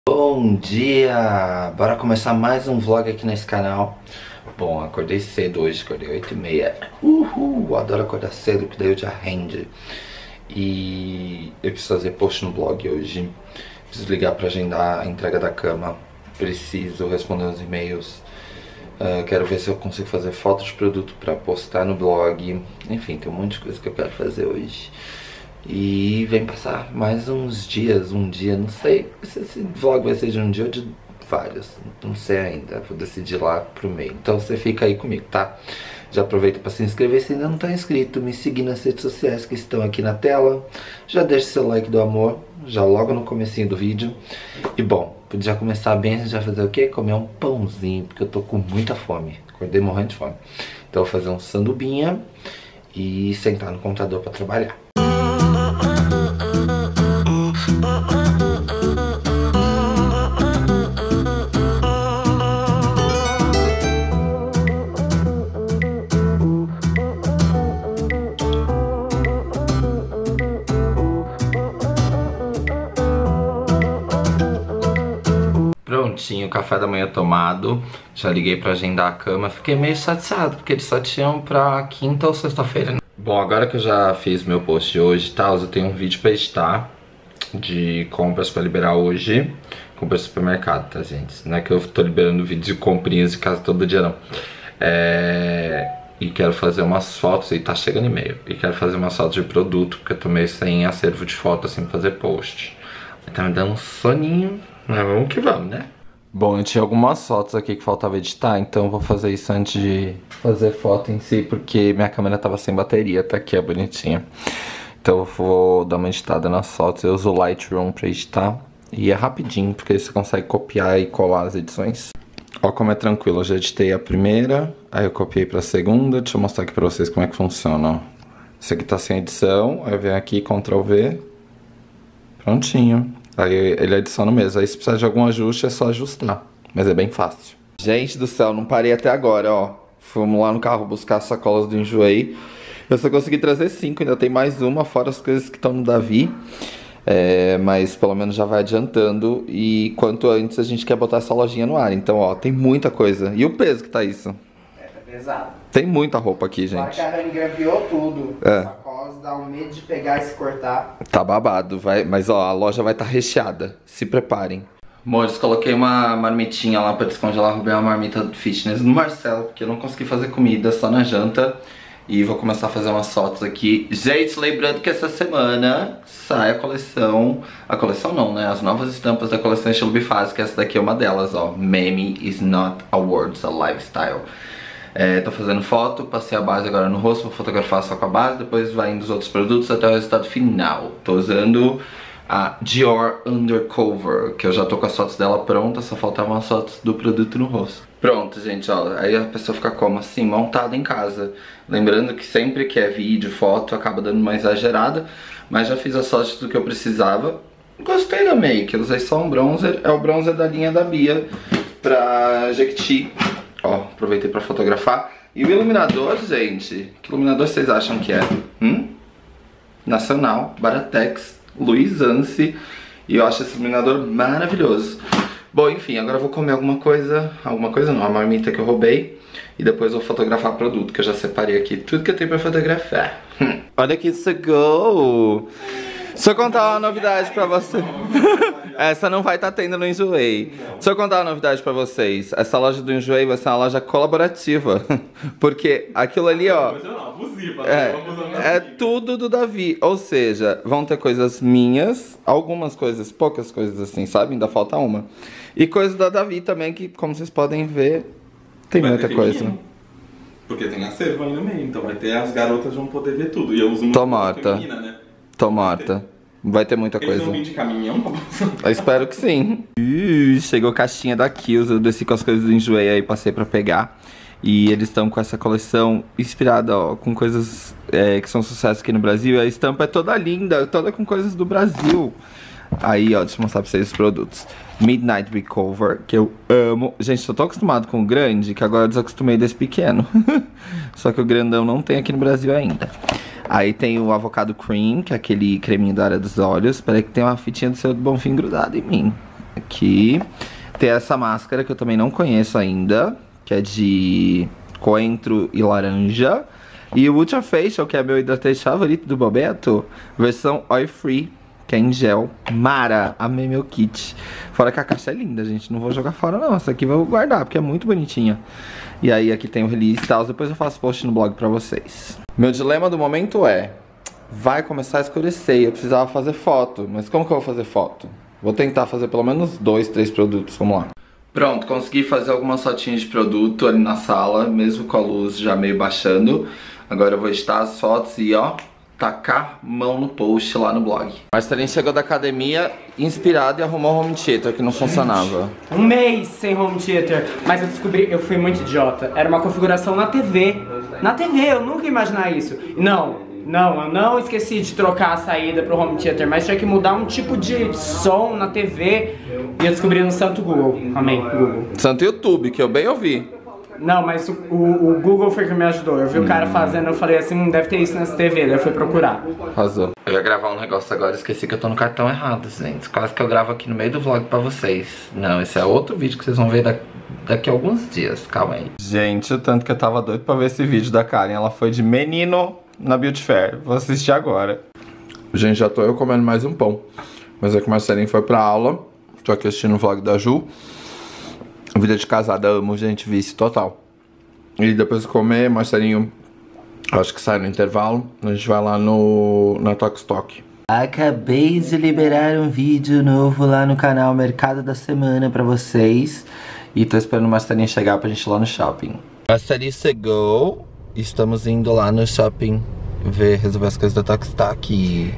Bom dia! Bora começar mais um vlog aqui nesse canal. Bom, acordei cedo hoje, acordei 8h30. Uhul! Adoro acordar cedo, que daí o dia rende. E eu preciso fazer post no blog hoje. Preciso ligar pra agendar a entrega da cama. Preciso responder os e-mails. Quero ver se eu consigo fazer fotos de produto pra postar no blog. Enfim, tem um monte de coisa que eu quero fazer hoje. E vem passar mais uns dias, um dia, não sei se esse vlog vai ser de um dia ou de vários, não sei ainda, vou decidir lá pro meio. Então você fica aí comigo, tá? Já aproveita para se inscrever se ainda não tá inscrito, me seguir nas redes sociais que estão aqui na tela. Já deixa seu like do amor, já logo no comecinho do vídeo. E bom, podia começar bem, a gente vai fazer o quê? Comer um pãozinho, porque eu tô com muita fome, acordei morrendo de fome. Então eu vou fazer um sandubinha e sentar no computador para trabalhar. Prontinho, café da manhã tomado. Já liguei pra agendar a cama. Fiquei meio chateado, porque eles só tinham pra quinta ou sexta-feira, né? Bom, agora que eu já fiz meu post de hoje e tal, eu tenho um vídeo pra editar de compras pra liberar hoje. Compras do supermercado, tá, gente? Não é que eu tô liberando vídeo de comprinhas de casa todo dia, não. E quero fazer umas fotos, e tá chegando e-mail. E quero fazer umas fotos de produto, porque eu tô meio sem acervo de foto, assim, pra fazer post. Tá me dando um soninho, mas vamos que vamos, né? Bom, eu tinha algumas fotos aqui que faltava editar, então eu vou fazer isso antes de fazer foto em si, porque minha câmera tava sem bateria, tá aqui, é bonitinha. Então eu vou dar uma editada nas fotos, eu uso o Lightroom pra editar, e é rapidinho, porque você consegue copiar e colar as edições. Ó como é tranquilo, eu já editei a primeira, aí eu copiei pra segunda, deixa eu mostrar aqui pra vocês como é que funciona, ó. Esse aqui tá sem edição, aí eu venho aqui, Ctrl V, prontinho. Aí ele adiciona mesmo, aí se precisar de algum ajuste é só ajustar, mas é bem fácil. Gente do céu, não parei até agora, ó. Fomos lá no carro buscar as sacolas do Enjoei. Eu só consegui trazer 5, ainda tem mais uma, fora as coisas que estão no Davi. Mas pelo menos já vai adiantando. E quanto antes a gente quer botar essa lojinha no ar. Então, ó, tem muita coisa. E o peso que tá isso? Tá pesado. Tem muita roupa aqui, gente. A cara engraviou tudo. Sacolas, dá um medo de pegar e se cortar. Tá babado, vai. Mas ó, a loja vai estar recheada. Se preparem. Amores, coloquei uma marmitinha lá pra descongelar. Roubei uma marmita fitness no Marcelo, porque eu não consegui fazer comida, só na janta. E vou começar a fazer umas fotos aqui. Gente, lembrando que essa semana sai a coleção... A coleção não, né? As novas estampas da coleção estilo bifase, que essa daqui é uma delas, ó. Meme is not a word, it's a lifestyle. Tô fazendo foto, passei a base agora no rosto, vou fotografar só com a base, depois vai indo os outros produtos até o resultado final. Tô usando a Dior Undercover, que eu já tô com as fotos dela prontas, só faltavam as fotos do produto no rosto. Pronto, gente, ó, aí a pessoa fica como assim, montada em casa. Lembrando que sempre que é vídeo, foto, acaba dando uma exagerada, mas já fiz as fotos do que eu precisava. Gostei da make, eu usei só um bronzer, é o bronzer da linha da Bia pra Jequiti. Ó, aproveitei pra fotografar. E o iluminador, gente, que iluminador vocês acham que é? Nacional, Baratex, Luiz Anse. E eu acho esse iluminador maravilhoso. Bom, enfim, agora eu vou comer alguma coisa não, a marmita que eu roubei. E depois vou fotografar produto, que eu já separei aqui tudo que eu tenho pra fotografar. Olha que isso go! Deixa eu contar uma novidade pra você. Essa não vai estar tendo no Enjoei. Deixa eu contar uma novidade pra vocês. Essa loja do Enjoei vai ser uma loja colaborativa. Porque aquilo ali, ó, é tudo do Davi. Ou seja, vão ter coisas minhas, algumas coisas, poucas coisas assim, sabe? Ainda falta uma. E coisas da Davi também, que como vocês podem ver, tem muita coisa. Porque tem acervo aí no meio, então vai ter, as garotas vão poder ver tudo. E eu uso uma feminina, né? Tomata. Vai ter muita coisa. Eles vão vir de caminhão? Eu espero que sim. Chegou caixinha da Kills, eu desci com as coisas do Enjoei aí, passei pra pegar. E eles estão com essa coleção inspirada, ó, com coisas que são sucesso aqui no Brasil. A estampa é toda linda, toda com coisas do Brasil. Aí, ó, deixa eu mostrar pra vocês os produtos. Midnight Recover, que eu amo. Gente, tô tão acostumado com o grande que agora eu desacostumei desse pequeno. Só que o grandão não tem aqui no Brasil ainda. Aí tem o Avocado Cream, que é aquele creminho da área dos olhos. Peraí que tem uma fitinha do seu Bonfim grudada em mim. Aqui. Tem essa máscara que eu também não conheço ainda, que é de coentro e laranja. E o Ultra Facial, que é meu hidratante favorito do Bobeto, versão Oil Free, que é em gel. Mara, amei meu kit. Fora que a caixa é linda, gente. Não vou jogar fora não, essa aqui eu vou guardar, porque é muito bonitinha. E aí aqui tem o release e tal, depois eu faço post no blog pra vocês. Meu dilema do momento é, vai começar a escurecer, eu precisava fazer foto. Mas como que eu vou fazer foto? Vou tentar fazer pelo menos 2, 3 produtos, vamos lá. Pronto, consegui fazer algumas fotinhas de produto ali na sala, mesmo com a luz já meio baixando. Agora eu vou editar as fotos e ó, tacar mão no post lá no blog. Marcelinho chegou da academia inspirado e arrumou o home theater que não funcionava. Um mês sem home theater, mas eu descobri, eu fui muito idiota. Era uma configuração na TV. Na TV, eu nunca ia imaginar isso. Não, eu não esqueci de trocar a saída pro home theater, mas tinha que mudar um tipo de som na TV. E eu descobri no santo Google. Amém, Google. Santo YouTube, que eu bem ouvi. Não, mas o Google foi que me ajudou. Eu vi o cara fazendo, eu falei assim, deve ter isso nessa TV, daí eu fui procurar. Arrasou. Eu ia gravar um negócio agora, esqueci que eu tô no cartão errado, gente. Quase que eu gravo aqui no meio do vlog pra vocês. Não, esse é outro vídeo que vocês vão ver daqui a alguns dias, calma aí. Gente, o tanto que eu tava doido pra ver esse vídeo da Karen. Ela foi de menino na Beauty Fair. Vou assistir agora. Gente, já tô eu comendo mais um pão. Mas é que o Marcelinho foi pra aula. Tô aqui assistindo o vlog da Ju. Vida de casada, amo, gente, vício total. E depois de comer, Marcelinho, acho que sai no intervalo. A gente vai lá na Tokstok. Acabei de liberar um vídeo novo lá no canal Mercado da Semana pra vocês. E tô esperando o Marcelinho chegar pra gente ir lá no shopping. Marcelinho chegou. Estamos indo lá no shopping resolver as coisas da Tokstok.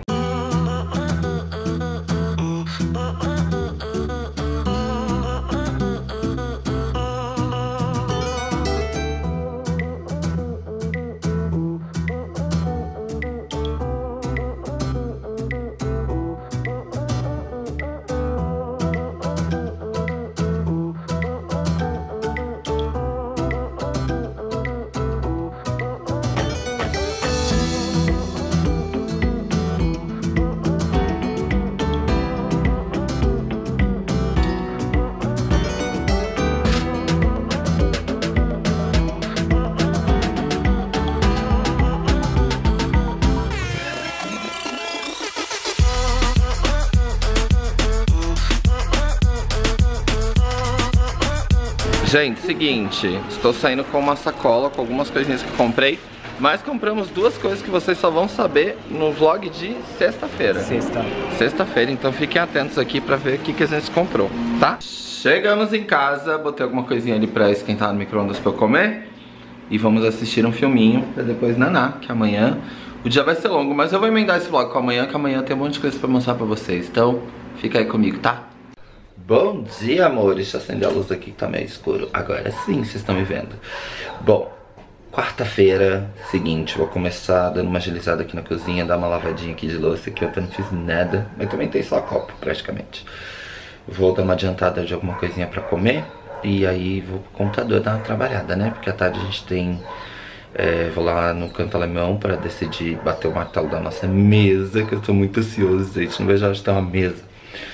Gente, seguinte, estou saindo com uma sacola com algumas coisinhas que comprei, mas compramos duas coisas que vocês só vão saber no vlog de sexta-feira. Sexta-feira, então fiquem atentos aqui pra ver o que a gente comprou, tá? Chegamos em casa, botei alguma coisinha ali pra esquentar no micro-ondas pra eu comer e vamos assistir um filminho pra depois naná, que amanhã o dia vai ser longo, mas eu vou emendar esse vlog com amanhã, que amanhã tem um monte de coisa pra mostrar pra vocês, então fica aí comigo, tá? Bom dia, amores. Deixa eu acender a luz aqui que tá meio escuro. Agora sim, vocês estão me vendo. Bom, quarta-feira, seguinte, vou começar dando uma agilizada aqui na cozinha, dar uma lavadinha aqui de louça, que ontem não fiz nada, mas também tem só copo, praticamente. Vou dar uma adiantada de alguma coisinha pra comer, e aí vou pro computador dar uma trabalhada, né? Porque à tarde a gente tem... vou lá no Canto Alemão pra decidir bater o martelo da nossa mesa, que eu tô muito ansioso, gente. Não vejo a hora de ter uma mesa.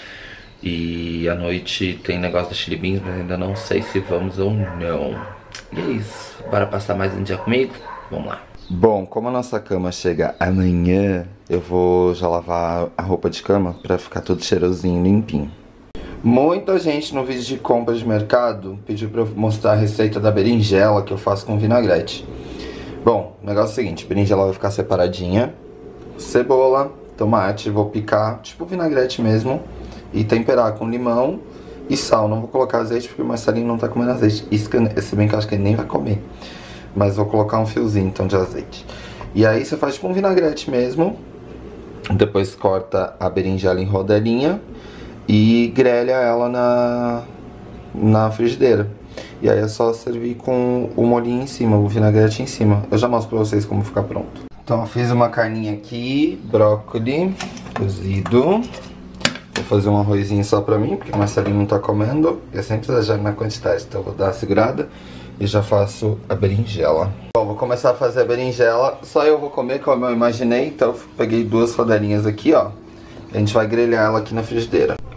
E à noite tem negócio da Chili Beans, mas ainda não sei se vamos ou não. E é isso, bora passar mais um dia comigo? Vamos lá. Bom, como a nossa cama chega amanhã, eu vou já lavar a roupa de cama pra ficar tudo cheirosinho, limpinho. Muita gente no vídeo de compra de mercado pediu pra eu mostrar a receita da berinjela que eu faço com vinagrete. Bom, o negócio é o seguinte, a berinjela vai ficar separadinha, cebola, tomate, vou picar, tipo vinagrete mesmo, e temperar com limão e sal. Não vou colocar azeite porque o Marcelinho não tá comendo azeite. Isso que se bem que eu acho que ele nem vai comer. Mas vou colocar um fiozinho então de azeite. E aí você faz tipo um vinagrete mesmo. Depois corta a berinjela em rodelinha e grelha ela na frigideira. E aí é só servir com o molhinho em cima, o vinagrete em cima. Eu já mostro pra vocês como fica pronto. Então eu fiz uma carninha aqui, brócolis cozido. Vou fazer um arrozinho só pra mim, porque o Marcelinho não tá comendo. Eu sempre exagero na quantidade, então eu vou dar uma segurada e já faço a berinjela. Bom, vou começar a fazer a berinjela. Só eu vou comer, como eu imaginei. Então eu peguei duas rodelinhas aqui, ó. A gente vai grelhar ela aqui na frigideira.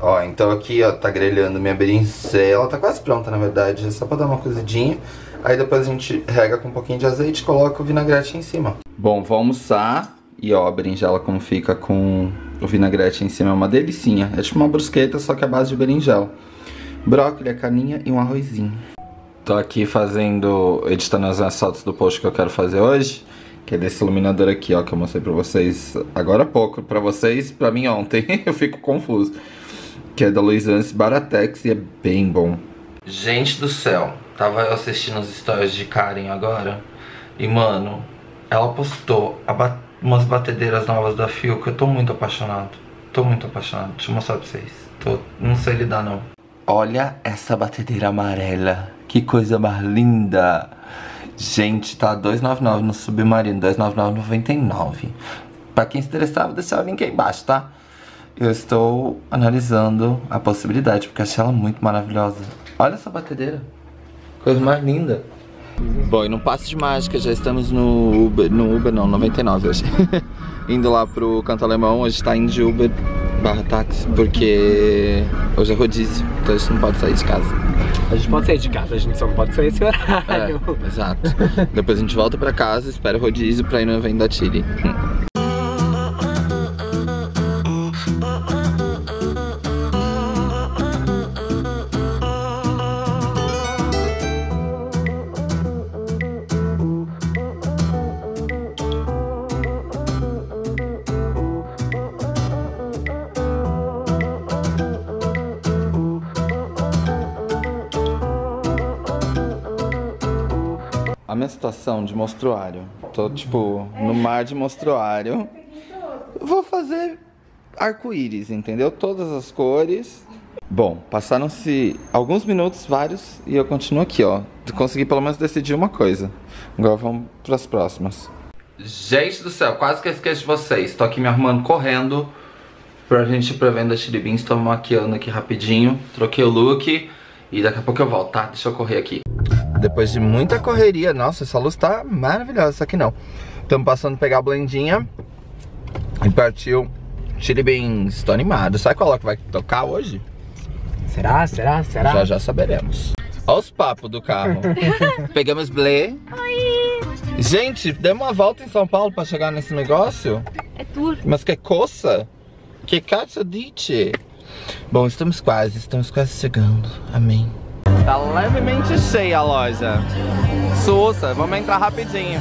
Ó, então aqui, ó, tá grelhando minha berinjela. Tá quase pronta, na verdade. É só pra dar uma cozidinha. Aí depois a gente rega com um pouquinho de azeite e coloca o vinagrete em cima. Bom, vou almoçar. E ó, a berinjela como fica com o vinagrete em cima é uma delicinha. É tipo uma brusqueta, só que é a base de berinjela. Brócolis, a carninha e um arrozinho. Tô aqui editando as fotos do post que eu quero fazer hoje. Que é desse iluminador aqui, ó, que eu mostrei pra vocês agora há pouco. Pra vocês, pra mim ontem. Eu fico confuso. Que é da Luisance Baratex e é bem bom. Gente do céu, tava eu assistindo os stories de Karen agora. E mano, ela postou umas batedeiras novas da Fio que eu tô muito apaixonado. Tô muito apaixonado, deixa eu mostrar pra vocês. Não sei lidar não. Olha essa batedeira amarela, que coisa mais linda. Gente, tá R$2,99 no Submarino, R$2,99,99. Pra quem se interessar, vou deixar o link aí embaixo, tá? Eu estou analisando a possibilidade, porque achei ela muito maravilhosa. Olha essa batedeira, coisa mais linda. Bom, e no Passe de Mágica já estamos no Uber, não, 99 hoje. Indo lá pro Canto Alemão, hoje tá indo de Uber / táxi, porque hoje é rodízio, então a gente não pode sair de casa. A gente pode sair de casa, a gente só não pode sair esse horário. É, exato. Depois a gente volta pra casa, espera o rodízio pra ir no evento da Chile. A minha situação de monstruário. Tô tipo no mar de monstruário. Vou fazer arco-íris, entendeu? Todas as cores. Bom, passaram-se alguns minutos, vários, e eu continuo aqui, ó. Consegui pelo menos decidir uma coisa. Agora vamos pras próximas. Gente do céu, quase que eu esqueço de vocês. Tô aqui me arrumando correndo pra gente ir pra venda da Chili Beans. Tô me maquiando aqui rapidinho. Troquei o look e daqui a pouco eu volto, tá? Deixa eu correr aqui. Depois de muita correria, nossa, essa luz tá maravilhosa, essa aqui não. Estamos passando a pegar a blendinha e partiu Chili Beans. Tô animado. Sabe qual é que vai tocar hoje? Será? Já saberemos. Olha os papos do carro. Pegamos Blé. Oi! Gente, demos uma volta em São Paulo pra chegar nesse negócio. É tour. Mas que coça! Que cazzo dice? Bom, estamos quase chegando. Amém. Tá levemente cheia a loja. Sussa, vamos entrar rapidinho.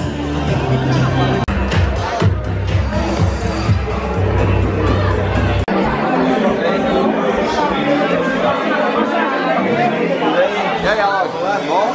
E aí, a loja, é bom?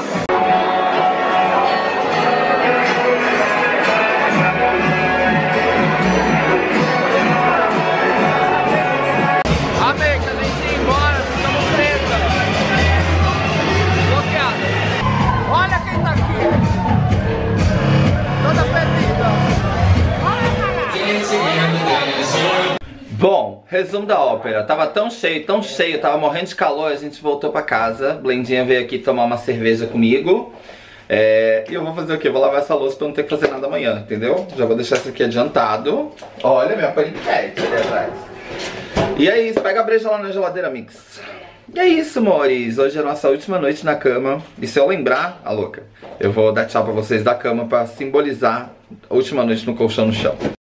Bom, resumo da ópera. Tava tão cheio, tava morrendo de calor, a gente voltou pra casa. Blendinha veio aqui tomar uma cerveja comigo. E eu vou fazer o quê? Vou lavar essa louça pra não ter que fazer nada amanhã, entendeu? Já vou deixar isso aqui adiantado. Olha, minha paniquete ali atrás. E é isso, pega a breja lá na geladeira, mix. E é isso, amores. Hoje é a nossa última noite na cama. E se eu lembrar, a louca, eu vou dar tchau pra vocês da cama pra simbolizar a última noite no colchão no chão.